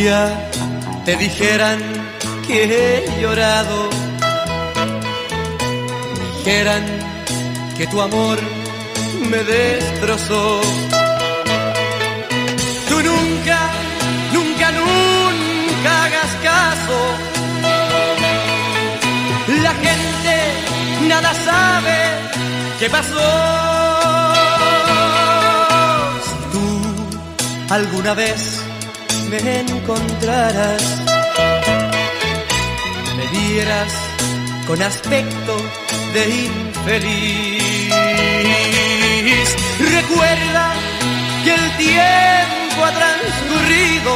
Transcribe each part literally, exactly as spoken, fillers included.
día te dijeran que he llorado, dijeran que tu amor me destrozó, tú nunca, nunca, nunca hagas caso. La gente nada sabe qué pasó. Si tú alguna vez me encontraras, me vieras con aspecto de infeliz, recuerda que el tiempo ha transcurrido.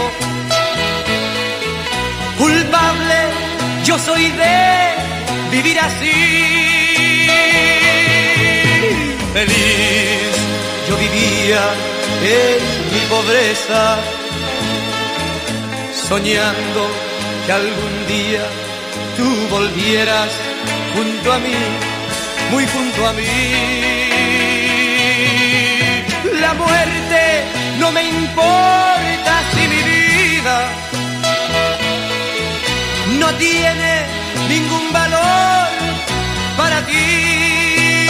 Culpable yo soy de vivir así. Feliz yo vivía en mi pobreza, soñando que algún día tú volvieras junto a mí, muy junto a mí. La muerte no me importa si mi vida no tiene ningún valor para ti.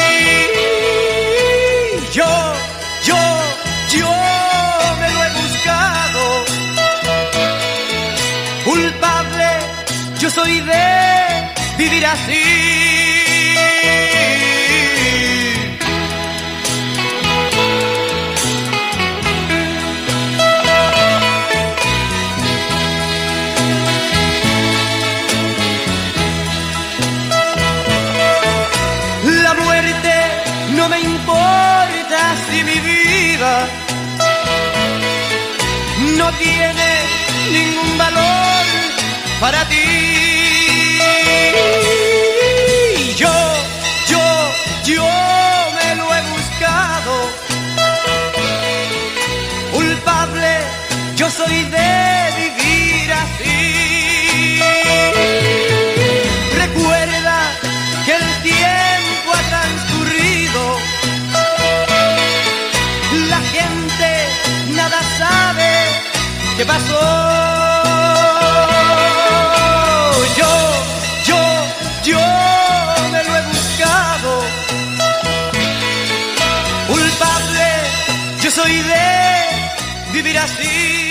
Yo, yo, yo me lo he buscado. Culpable yo soy de vivir así. La muerte no me importa si mi vida no tiene ningún valor para ti. Yo, yo, yo me lo he buscado. Culpable yo soy de vivir así. Recuerda que el tiempo ha transcurrido. La gente nada sabe qué pasó. Yo me lo he buscado. Culpable yo soy de vivir así.